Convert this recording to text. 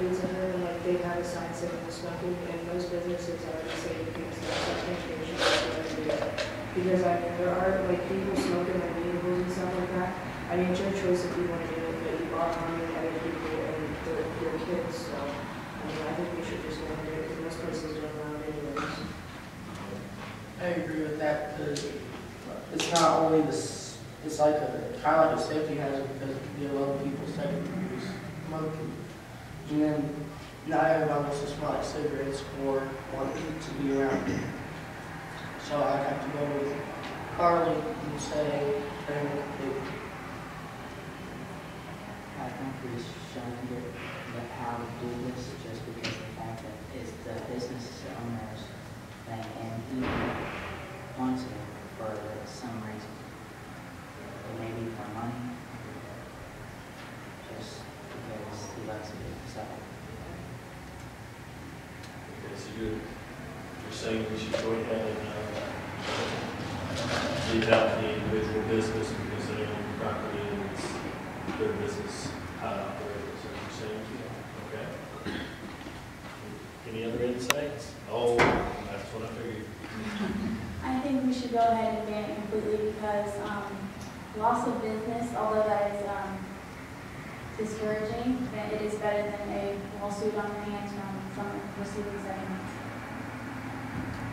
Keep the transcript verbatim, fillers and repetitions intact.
food center, and like they have a sign saying no smoking, and most businesses already say you can't smoke, so I think they should just go ahead and do it. Because I mean, there are like people smoking like vehicles and stuff like that. I mean, it's your choice if you want to do it, but you are harming other people and their, their kids, so I mean, I think we should just go ahead and do it, because most places don't allow it anyways. I agree with that, because it's not only this, it's like a, kind of like a safety hazard, because it can be a lot of people second use smoking. And then not everybody wants to smell like cigarettes or want to be around it. So I'd have to go with Carly and say, bring it completely. I think we shouldn't get the how to do this just because of the fact that it's the business owner's thing, and he wants it for some reason. It may be for money, just because he likes to do it himself. Okay, so you're, you're saying we should go ahead and uh, leave out the individual business because they own the property and it's their business, how to operate, is that what you're saying? Okay. Any other insights? Oh, that's what I figured. I think we should go ahead and ban it completely because um, loss of business, although that is um, discouraging, then it is better than a lawsuit on your hands from someone receiving settlements.